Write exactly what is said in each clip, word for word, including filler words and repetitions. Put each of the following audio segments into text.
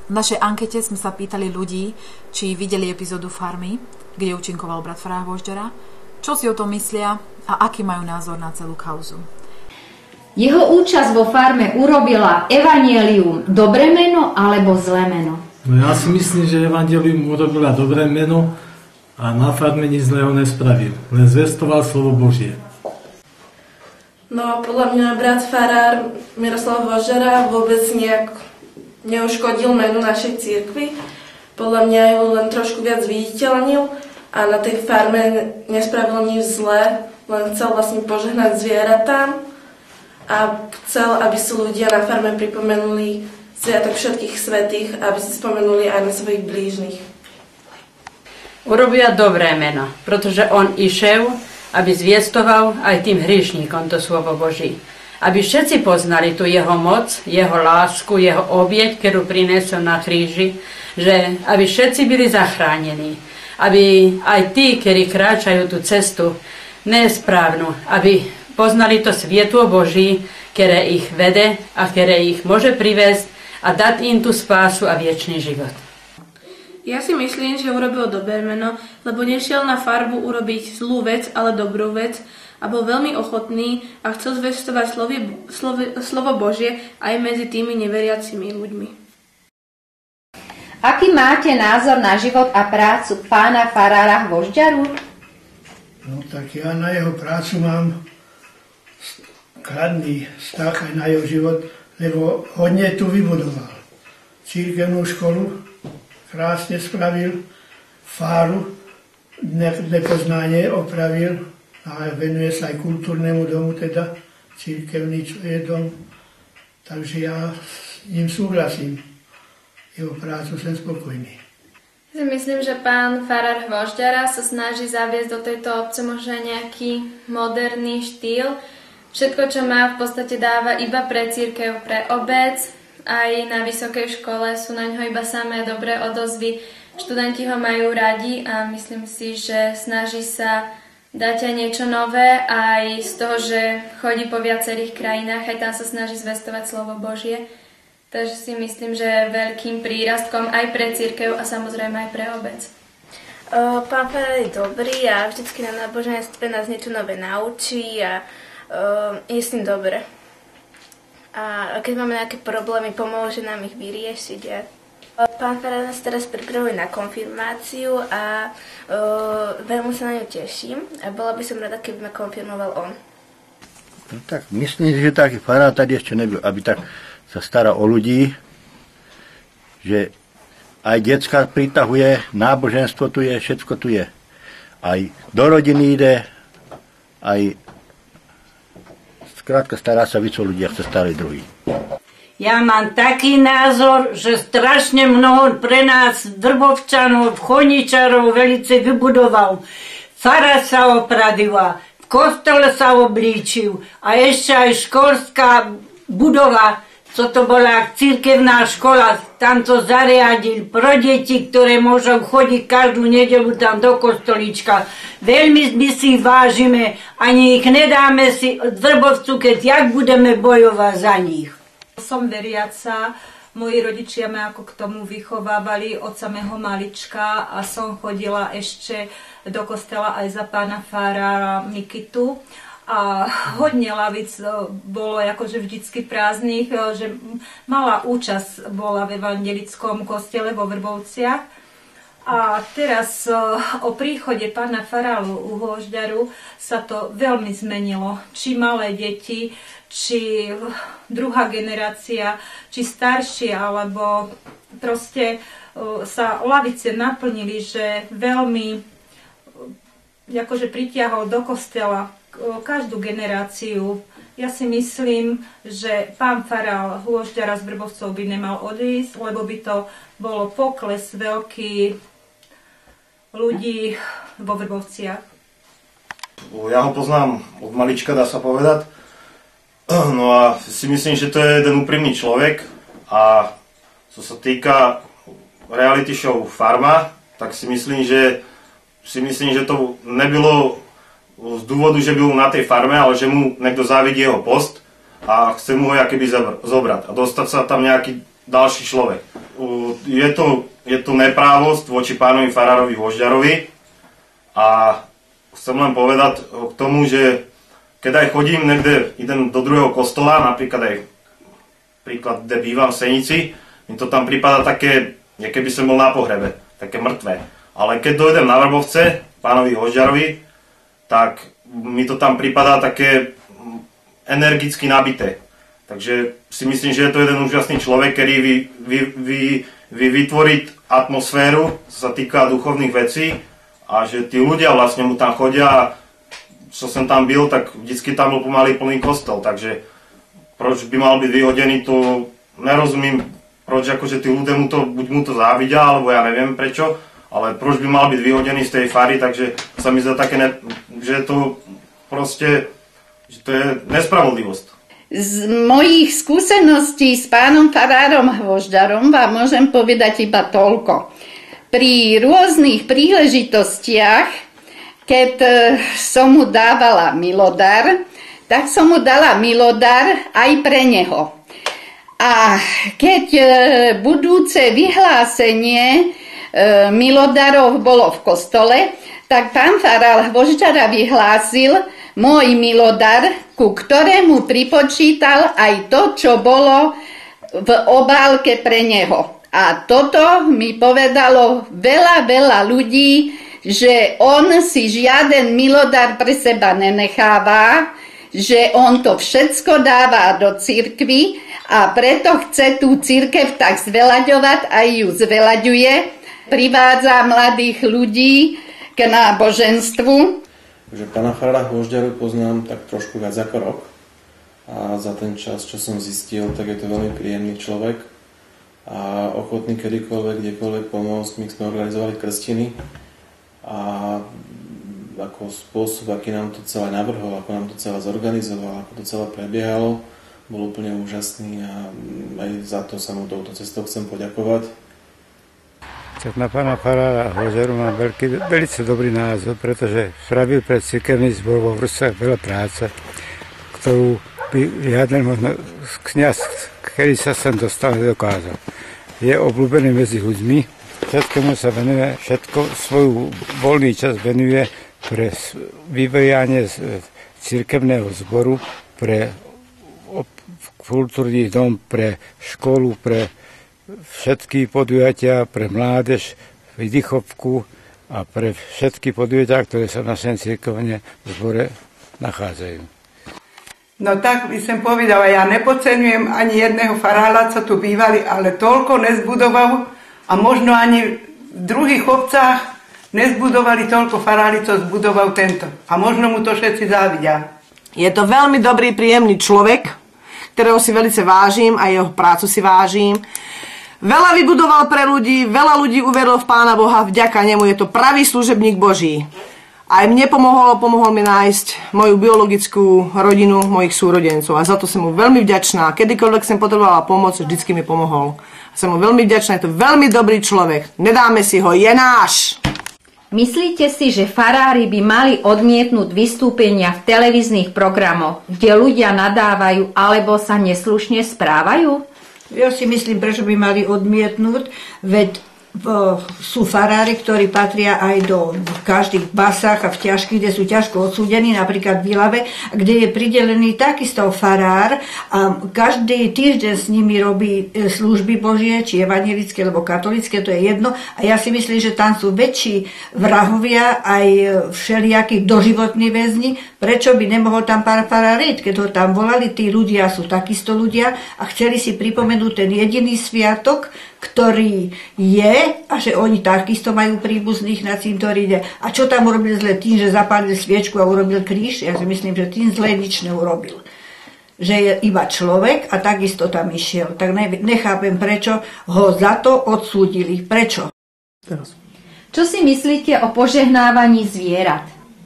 V našej ankete sme sa pýtali ľudí, či videli epizódu Farmy, kde účinkoval brat farára Hôžďara, čo si o tom myslia a aký majú názor na celú kauzu. Jeho účasť vo Farme urobila evanjelium dobré meno alebo zlé meno? No ja si myslím, že evanjelium urobila dobré meno a na Farme nič zlého nespravil. Len zvestoval slovo Božie. No podľa mňa brat farár Miroslav Hôžďara vôbec nejak neuškodil menu našej cirkvi. Podľa mňa ju len trošku viac viditeľnil a na tej farme nespravil nič zlé, len chcel vlastne požehnať zvieratám a chcel, aby si ľudia na farme pripomenuli sviatok všetkých svätých, aby si spomenuli aj na svojich blížnych. Urobia dobré meno, pretože on išiel, aby zviestoval aj tým hriešníkom to slovo Boží. Aby všetci poznali tu jeho moc, jeho lásku, jeho obieť, ktorú priniesol na kríži, že aby všetci byli zachránení. Aby aj tí, ktorí kráčajú tú cestu nesprávnu, aby poznali to svietlo Boží, ktoré ich vede a ktoré ich môže priviesť a dať im tú spásu a viečný život. Ja si myslím, že urobil dobré meno, lebo nešiel na farbu urobiť zlú vec, ale dobrú vec, a bol veľmi ochotný a chcel zvestovať slovo, slovo, slovo Božie aj medzi tými neveriacimi ľuďmi. Aký máte názor na život a prácu pána farára Hôžďaru? No tak ja na jeho prácu mám kladný vztah aj na jeho život, lebo hodne tu vybudoval. Cirkevnú školu krásne spravil, fáru nepoznanie opravil, a venuje sa aj kultúrnemu domu, teda cirkevný, čo je dom. Takže ja s ním súhlasím. Jeho prácu som spokojný. Ja myslím, že pán farár Hôžďara sa snaží zaviesť do tejto obce možno nejaký moderný štýl. Všetko, čo má, v podstate dáva iba pre cirkev, pre obec. Aj na vysokej škole sú na ňo iba samé dobré odozvy. Študenti ho majú radi a myslím si, že snaží sa dať aj niečo nové, aj z toho, že chodí po viacerých krajinách, aj tam sa snaží zvestovať slovo Božie. Takže si myslím, že je veľkým prírastkom aj pre cirkev a samozrejme aj pre obec. Uh, pán farár je dobrý a vždycky na náboženstve nás niečo nové naučí a uh, je s tým dobre. A keď máme nejaké problémy, pomôže nám ich vyriešiť. A pán farár nás teraz pripravuje na konfirmáciu a uh, veľmi sa na ňu teším a bola by som rada, keby ma konfirmoval on. No tak, myslím, že taký farár tady ešte nebyl, aby tak sa stará o ľudí, že aj decka pritahuje, náboženstvo tu je, všetko tu je. Aj do rodiny ide, aj skrátka stará sa víc o ľudí, ako sa starajú druhý. Ja mám taký názor, že strašne mnoho pre nás Vrbovčanov, Choničarov velice vybudoval. Fara sa opravila, v kostole sa oblíčil a ešte aj školská budova, co to bola cirkevná škola, tam to zariadil pro deti, ktoré môžu chodiť každú nedeľu tam do kostolíčka. Veľmi my si ich vážime, ani ich nedáme si od Vrbovcu, keď jak budeme bojovať za nich. Som veriaca, moji rodičia ma ako k tomu vychovávali od samého malička a som chodila ešte do kostola aj za pána farára Mikitu. A hodne lavic bolo akože vždycky prázdnych, že malá účasť bola v evangelickom kostele vo Vrbovciach. A teraz o príchode pána farára Hôžďaru sa to veľmi zmenilo. Či malé deti, či druhá generácia, či staršie, alebo proste sa lavice naplnili, že veľmi akože pritiahol do kostela každú generáciu. Ja si myslím, že pán farár Hôžďara z Vrbovcov by nemal odísť, lebo by to bolo pokles veľký ľudí vo Vrbovciach. Ja ho poznám od malička, dá sa povedať. No a si myslím, že to je jeden úprimný človek a co sa týka reality show Farma, tak si myslím, že si myslím, že to nebylo z dôvodu, že byl na tej farme, ale že mu niekto závidí jeho post a chce mu ho jakoby zobrať a dostať sa tam nejaký ďalší človek. je to, je to neprávosť voči pánovi farárovi Vožďarovi a chcem len povedať k tomu, že keď aj chodím niekde, idem do druhého kostola, napríklad aj príklad, kde bývam v Senici, mi to tam prípada také, keby som bol na pohrebe, také mŕtve. Ale keď dojdem na Vrbovce, pánovi Vožďarovi, tak mi to tam prípada také energicky nabité. Takže si myslím, že je to jeden úžasný človek, ktorý vy, vy, vy, vy vytvorí atmosféru, čo sa týka duchovných vecí a že tí ľudia vlastne mu tam chodia a čo som tam byl, tak vždycky tam bol pomaly plný kostol, takže proč by mal byť vyhodený, to nerozumím, proč akože tí ľudia mu to, buď mu to závidia, alebo ja neviem prečo, ale proč by mal byť vyhodený z tej fary, takže sa mi zdá také, ne, že je to proste, že to je nespravodlivosť. Z mojich skúseností s pánom farárom Hvožďarom vám môžem povedať iba toľko. Pri rôznych príležitostiach, keď som mu dávala milodar, tak som mu dala milodar aj pre neho. A keď budúce vyhlásenie milodarov bolo v kostole, tak pán farár Hvožďara vyhlásil môj milodar, ku ktorému pripočítal aj to, čo bolo v obálke pre neho. A toto mi povedalo veľa, veľa ľudí, že on si žiaden milodar pre seba nenecháva, že on to všetko dáva do cirkvi a preto chce tú cirkev tak zvelaďovať, aj ju zvelaďuje, privádza mladých ľudí k náboženstvu. Takže pána farára Hvožďaru poznám tak trošku viac ako rok a za ten čas, čo som zistil, tak je to veľmi príjemný človek a ochotný kedykoľvek, kdekoľvek pomôcť. My sme organizovali krstiny a ako spôsob, aký nám to celé navrhol, ako nám to celé zorganizoval, ako to celé prebiehalo, bol úplne úžasný a aj za to sa mu touto cestou chcem poďakovať. Tak na pána farára Hvožďaru mám veľký, veľmi dobrý názor, pretože spravil pre cirkevný zbor vo Vrúcach veľa práce, ktorú by žiaden možno kňaz, kedy sa sem dostal, nedokázal. Je obľúbený medzi ľuďmi, všetkému sa venuje, všetko svoju voľný čas venuje pre vyvíjanie cirkevného zboru, pre kultúrny dom, pre školu, pre všetky podujatia, pre mládež, výdychovku a pre všetky podujatia, ktoré sa v našom cirkevnom zbore nachádzajú. No tak by som povedala, ja nepodceňujem ani jedného farára, co tu bývali, ale toľko nezbudoval a možno ani v druhých obcách nezbudovali toľko farári, co zbudoval tento. A možno mu to všetci závidia. Je to veľmi dobrý, príjemný človek, ktorého si veľmi vážim a jeho prácu si vážim. Veľa vybudoval pre ľudí, veľa ľudí uverilo v Pána Boha, vďaka nemu je to pravý služebník Boží. Aj mne pomohol, pomohol mi nájsť moju biologickú rodinu, mojich súrodencov a za to som mu veľmi vďačná. Kedykoľvek som potrebovala pomoc, vždycky mi pomohol. Som mu veľmi vďačná, je to veľmi dobrý človek. Nedáme si ho, je náš! Myslíte si, že farári by mali odmietnúť vystúpenia v televíznych programoch, kde ľudia nadávajú alebo sa neslušne správajú? Ja si myslím, prečo by mali odmietnúť, veď v, sú farári, ktorí patria aj do v každých basách a v ťažkých, kde sú ťažko odsúdení, napríklad v Ilave, kde je pridelený takisto farár a každý týždeň s nimi robí služby Božie, či evangelické, alebo katolické, to je jedno. A ja si myslím, že tam sú väčší vrahovia, aj všelijakí doživotní väzni. Prečo by nemohol tam pár farár ísť, keď ho tam volali, tí ľudia sú takisto ľudia a chceli si pripomenúť ten jediný sviatok, ktorý je a že oni takisto majú príbuzných na cintoríne. A čo tam urobil zle? Tým, že zapálil sviečku a urobil kríž? Ja si myslím, že tým zle nič neurobil. Že je iba človek a takisto tam išiel. Tak nechápem, prečo ho za to odsúdili. Prečo? Teraz. Čo si myslíte o požehnávaní zvierat?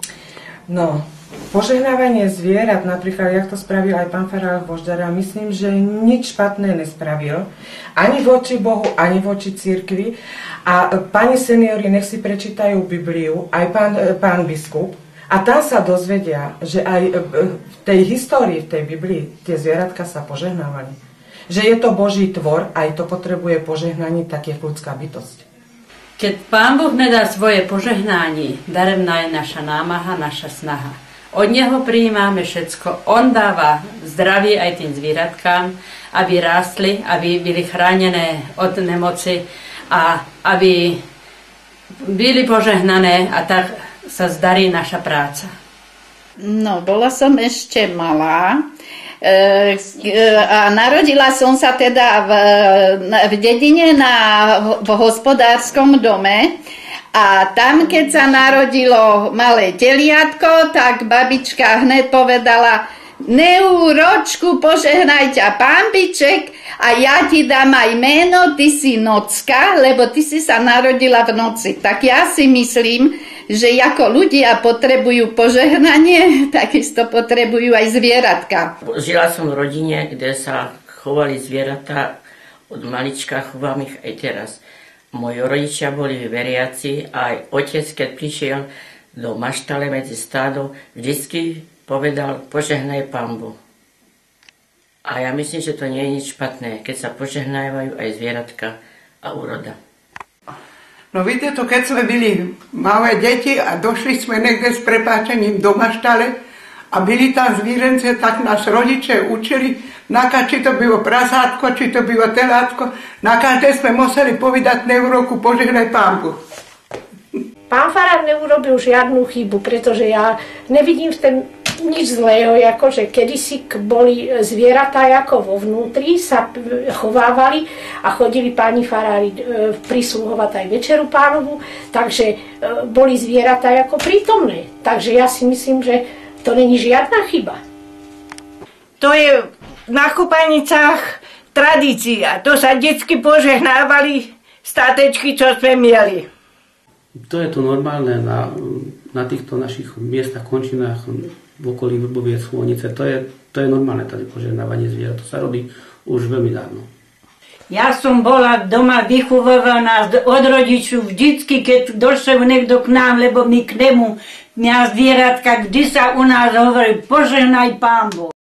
No, požehnávanie zvierat, napríklad, jak to spravil aj pán farár Hvožďara, myslím, že nič špatné nespravil. Ani voči Bohu, ani voči cirkvi. A pani seniori, nech si prečítajú Bibliu, aj pán, pán biskup. A tam sa dozvedia, že aj v tej histórii, v tej Biblii, tie zvieratka sa požehnávali. že je to Boží tvor, aj to potrebuje požehnanie, tak je ľudská bytosť. Keď Pán Boh nedá svoje požehnanie, daremná je naša námaha, naša snaha. Od Neho prijímame všetko. On dáva zdravie aj tým zvieratkám, aby rástli, aby byli chránené od nemoci a aby byli požehnané a tak sa zdarí naša práca. No, bola som ešte malá e, a narodila som sa teda v, v dedine na, v hospodárskom dome a tam, keď sa narodilo malé teliatko, tak babička hneď povedala: Neuročku, požehnaj ťa Pán Biček a ja ti dám aj meno, ty si Nocka, lebo ty si sa narodila v noci. Tak ja si myslím, že ako ľudia potrebujú požehnanie, takisto potrebujú aj zvieratka. Žila som v rodine, kde sa chovali zvieratá, od malička chovám ich aj teraz. Moji rodičia boli veriaci a aj otec, keď prišiel do maštale medzi stádom, vždycky povedal: požehnaj Pán Boh. A ja myslím, že to nie je nič špatné, keď sa požehnávajú aj zvieratka a úroda. No viete to, keď sme byli malé deti a došli sme niekde s prepáčením do maštale a byli tam zvírence, tak nás rodiče učili, na či to bylo prasátko, či to bylo telátko, na každé sme museli povedať neuroku požehnaj Pán Boh. Pán farár neurobil žiadnu chybu, pretože ja nevidím v tom nič zlého, akože kedysi boli zvieratá ako vo vnútri, sa chovávali a chodili páni farári prislúhovať aj večeru Pánovu, takže boli zvieratá ako prítomné. Takže ja si myslím, že to není žiadna chyba. To je na Chopanicách tradícia. To sa detsky požehnávali statečky, čo sme mieli. To je to normálne na, na týchto našich miestach, končinách v okolí Vrboviec, Chvonice. To je, to je normálne tady požehnávanie zvierat. To sa robí už veľmi dávno. Ja som bola doma vychovávaná od rodičov vždycky, keď došiel niekto k nám, lebo my k nemu, mňa zvieratka, vždy sa u nás hovorí: požehnaj Pán Boh.